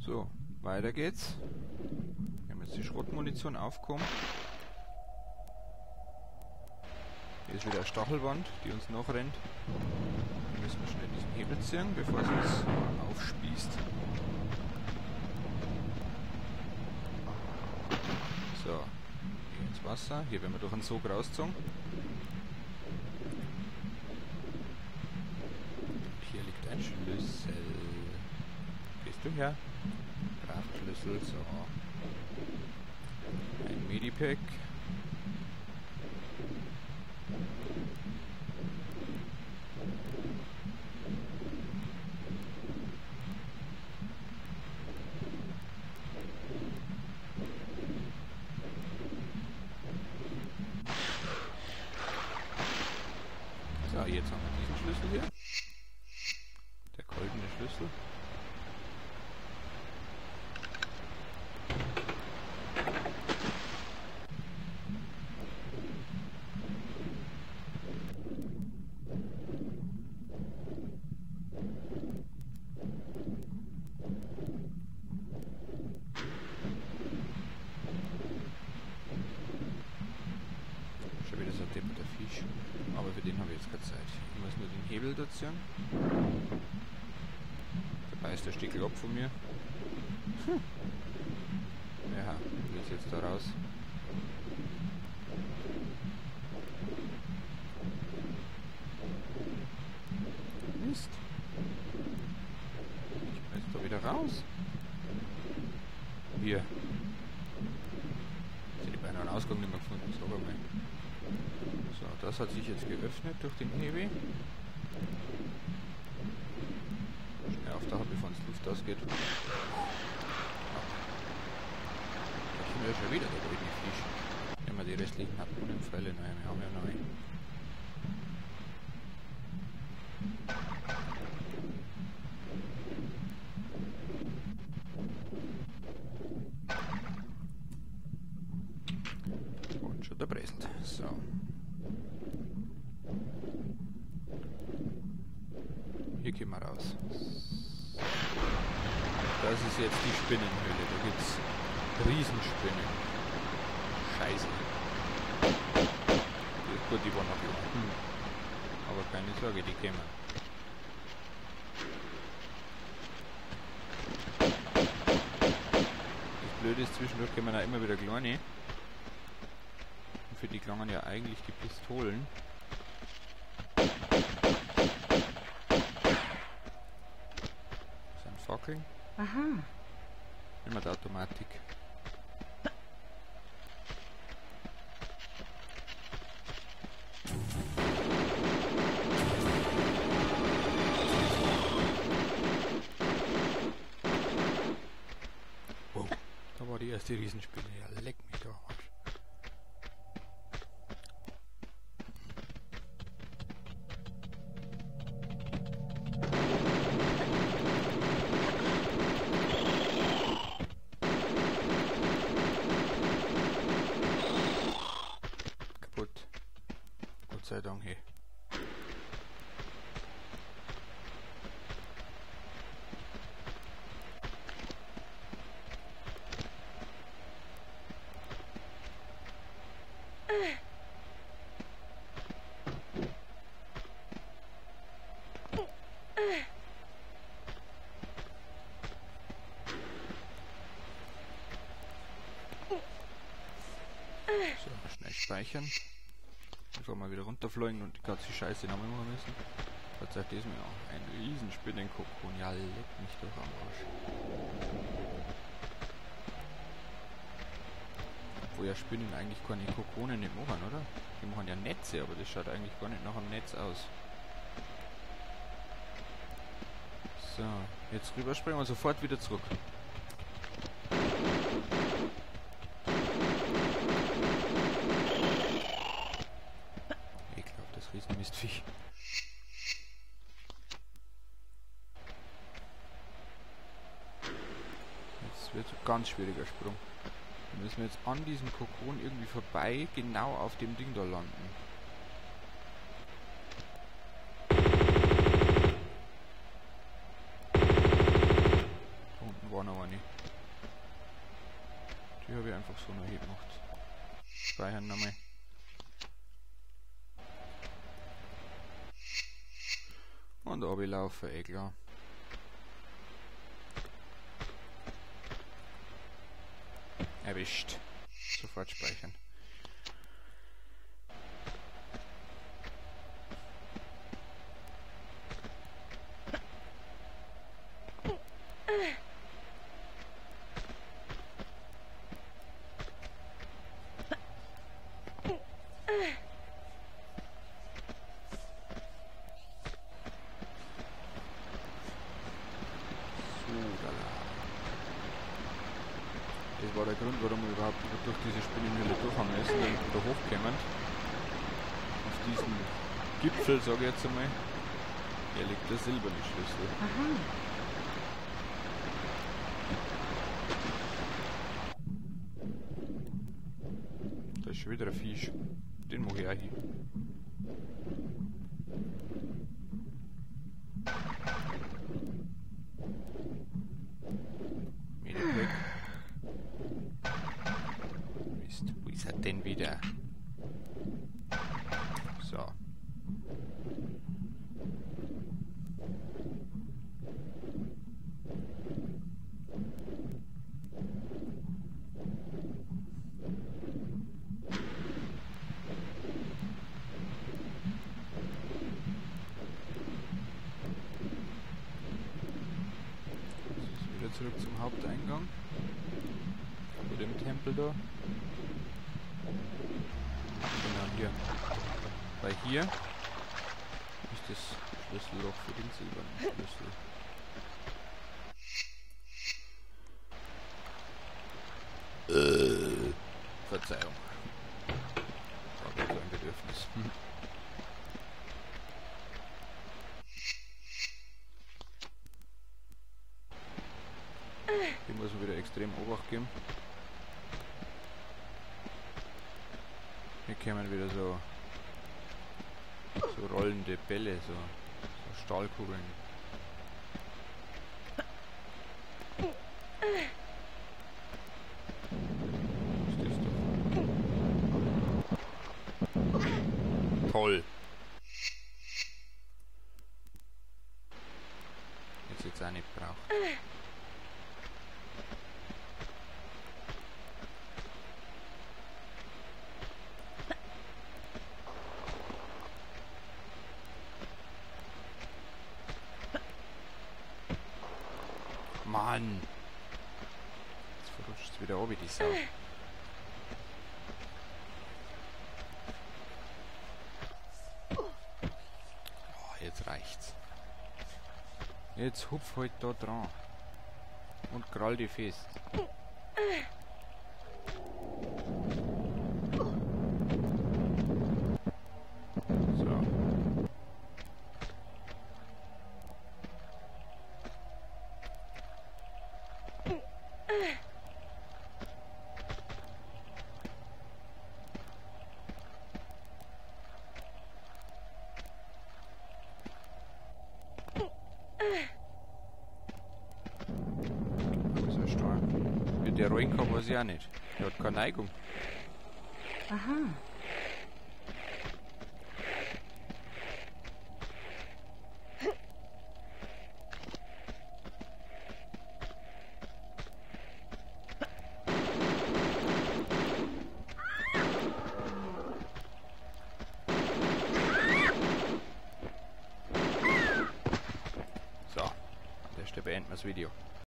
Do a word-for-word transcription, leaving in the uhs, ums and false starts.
So, weiter geht's. Wir haben jetzt die Schrottmunition aufgekommen. Hier ist wieder eine Stachelwand, die uns noch rennt. Hier müssen wir schnell diesen Hebel ziehen, bevor es uns aufspießt. So, hier ins Wasser. Hier werden wir durch einen Sog rausgezogen. Und hier liegt ein Schlüssel. Gehst du her? Kraftschlüssel, so. Ein Medipack. So, jetzt haben wir diesen Schlüssel hier. Der goldene Schlüssel. Schon wieder so ein depperter Fisch. Aber für den habe ich jetzt keine Zeit. Ich muss nur den Hebel dazu. Da beißt der Stickel ab von mir. Hm. Ja, wie ist jetzt da raus? Mist. Ich muss da wieder raus. Hier. Sind die beinahe einen Ausgang nicht mehr gefunden, sag mal. So, das hat sich jetzt geöffnet durch den Hebel. Schnell auftauchen, bevor uns Luft ausgeht. Da kommen wir ja schon wieder der goldene Fisch. Nehmen wir die restlichen Harpunenpfeile. Nein, wir haben ja neu. Und schon der Bresselt. So. Hier gehen wir raus. Das ist jetzt die Spinnenhöhle. Da gibt es Riesenspinnen. Scheiße. Die ist gut, die waren noch hier unten. Aber keine Sorge, die kämen. Das Blöde ist, zwischendurch kommen auch immer wieder kleine. Und für die klangen ja eigentlich die Pistolen. Fackeln. Aha. Immer die Automatik. Wow, da war die erste Riesenspinne. Ja, leck mich doch. Gott sei Dank, hey. So, schnell speichern. Bevor wir wieder runterfliegen und die ganze Scheiße noch machen müssen. Was sagt das mir auch? Ein riesen Spinnenkokon. Ja, leck mich doch am Arsch. Obwohl ja Spinnen eigentlich keine Kokone nicht machen, oder? Die machen ja Netze, aber das schaut eigentlich gar nicht nach einem Netz aus. So, jetzt rüberspringen wir sofort wieder zurück. Riesenmistviech. Jetzt wird ein ganz schwieriger Sprung. Da müssen wir jetzt an diesem Kokon irgendwie vorbei, genau auf dem Ding da landen. Da unten war noch eine. einfach so neu gemacht. Speichern nochmal. Und runterlaufen, eh klar. Erwischt. Sofort speichern. Das war der Grund, warum wir überhaupt durch diese Spinnenhöhle durch haben müssen, damit wir da hochkommen. Auf diesem Gipfel, sage ich jetzt einmal, hier liegt der silberne Schlüssel. Aha. Da ist schon wieder ein Fisch. Den mache ich auch hin. Wieder weg. Mist, wo ist er denn wieder? So. Zurück zum Haupteingang zu dem Tempel da. Genau hier. Weil hier ist das Schlüsselloch für den silbernen Schlüssel. Äh. Verzeihung. War so ein Bedürfnis. Hm. Hier muss man wieder extrem Obacht geben. Hier kommen wieder so, so rollende Bälle, so, so Stahlkugeln. Was ist das doch? Toll! Jetzt jetzt auch nicht braucht. Mann! Jetzt verrutscht es wieder oben, die Sau. Oh, jetzt reicht's. Jetzt hupf halt da dran. Und krall die fest. So. Der reinkommt, weiß ich auch nicht. Der hat keine Neigung. Aha. So, an der Stelle beenden wir das Video.